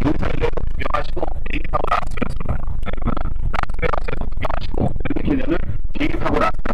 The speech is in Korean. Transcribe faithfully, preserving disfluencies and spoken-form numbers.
살려고 구경하시고 비행기 타고 라스베가스로 가요. 그러면 라스베가스에서 구경하시고 그리고 일 년을 비행기 타고 라스베가스